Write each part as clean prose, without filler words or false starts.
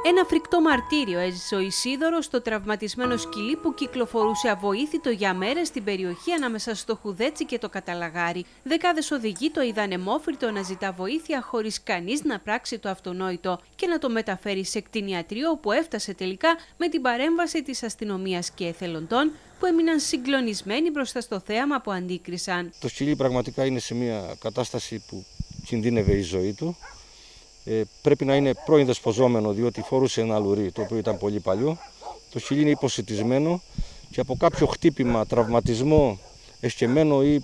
Ένα φρικτό μαρτύριο έζησε ο Ισίδωρος στο τραυματισμένο σκυλί που κυκλοφορούσε αβοήθητο για μέρες στην περιοχή ανάμεσα στο Χουδέτσι και το Καταλαγάρι. Δεκάδες οδηγοί το είδαν αιμόφυρτο να ζητά βοήθεια χωρίς κανείς να πράξει το αυτονόητο και να το μεταφέρει σε κτηνιατρίο, όπου έφτασε τελικά με την παρέμβαση της αστυνομίας και εθελοντών που έμειναν συγκλονισμένοι μπροστά στο θέαμα που αντίκρισαν. Το σκυλί πραγματικά είναι σε μια κατάσταση που κινδύνευε η ζωή του. Πρέπει να είναι πρώην δεσποζόμενο, διότι φορούσε ένα λουρί το οποίο ήταν πολύ παλιό. Το σκυλί είναι υποσιτισμένο και από κάποιο χτύπημα, τραυματισμό, εσκεμμένο ή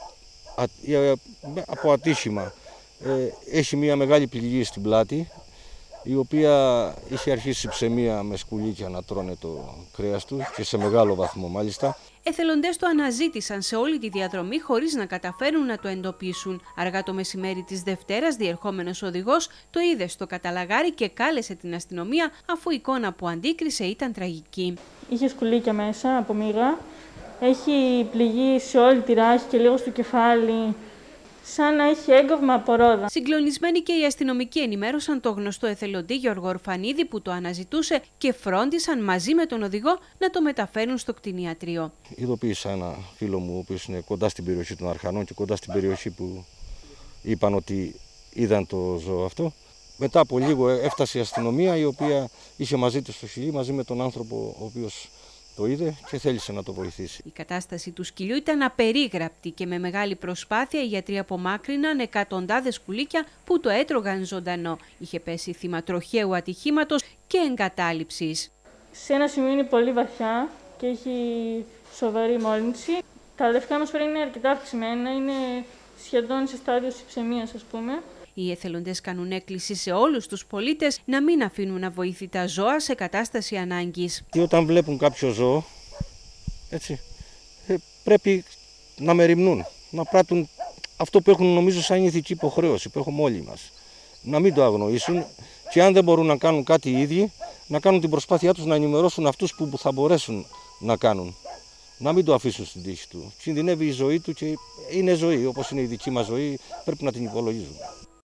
από ατύχημα έχει μια μεγάλη πληγή στην πλάτη, η οποία είχε αρχίσει ψεμία με σκουλίκια να τρώνε το κρέας του και σε μεγάλο βαθμό μάλιστα. Εθελοντές το αναζήτησαν σε όλη τη διαδρομή χωρίς να καταφέρουν να το εντοπίσουν. Αργά το μεσημέρι της Δευτέρας, διερχόμενος οδηγός το είδε στο Καταλαγάρι και κάλεσε την αστυνομία, αφού η εικόνα που αντίκρισε ήταν τραγική. Είχε σκουλίκια μέσα από μύγα, έχει πληγεί σε όλη τη ράχη και λίγο στο κεφάλι, σαν να έχει έγκαυμα από ρόδα. Συγκλονισμένοι και οι αστυνομικοί ενημέρωσαν το γνωστό εθελοντή Γιώργο Ορφανίδη που το αναζητούσε και φρόντισαν μαζί με τον οδηγό να το μεταφέρουν στο κτηνιατρίο. Ειδοποίησα ένα φίλο μου, ο οποίος είναι κοντά στην περιοχή των Αρχανών και κοντά στην περιοχή που είπαν ότι είδαν το ζώο αυτό. Μετά από λίγο έφτασε η αστυνομία, η οποία είχε μαζί της το σκυλί, μαζί με τον άνθρωπο ο οποίος το είδε και θέλησε να το βοηθήσει. Η κατάσταση του σκυλιού ήταν απερίγραπτη και με μεγάλη προσπάθεια οι γιατροί απομάκρυναν εκατοντάδες σκουλίκια που το έτρωγαν ζωντανό. Είχε πέσει θύμα τροχαίου ατυχήματος και εγκατάλειψης. Σε ένα σημείο είναι πολύ βαθιά και έχει σοβαρή μόλυνση. Τα λευκά μας φέρει είναι αρκετά αυξημένα, είναι σχεδόν σε στάδιο υψαιμίας, ας πούμε. Οι εθελοντές κάνουν έκκληση σε όλους τους πολίτες να μην αφήνουν αβοήθητα ζώα σε κατάσταση ανάγκης. Και όταν βλέπουν κάποιο ζώο, έτσι, πρέπει να μεριμνούν, να πράττουν αυτό που έχουν νομίζω σαν ηθική υποχρέωση που έχουμε όλοι μας. Να μην το αγνοήσουν και αν δεν μπορούν να κάνουν κάτι οι ίδιοι, να κάνουν την προσπάθειά τους να ενημερώσουν αυτούς που θα μπορέσουν να κάνουν. Να μην το αφήσουν στην τύχη του. Κινδυνεύει η ζωή του και είναι ζωή, όπως είναι η δική μας ζωή, πρέπει να την υπολογίζουμε.